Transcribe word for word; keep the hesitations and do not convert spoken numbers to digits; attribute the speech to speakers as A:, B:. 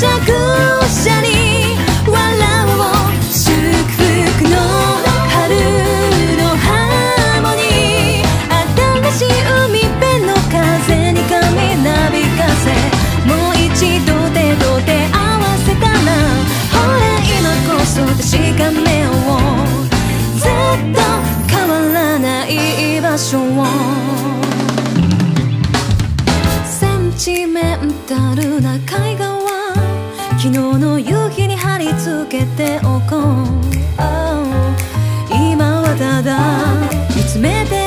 A: しゃくしゃに笑おう祝福の春のハーモニー新しい海辺の風に髪なびかせもう一度手と手合わせたらほら今こそ確かめようずっと変わらない居場所をセンチメンタルな絵画は昨日の夕日に貼り付けておこう、oh、今はただ見つめて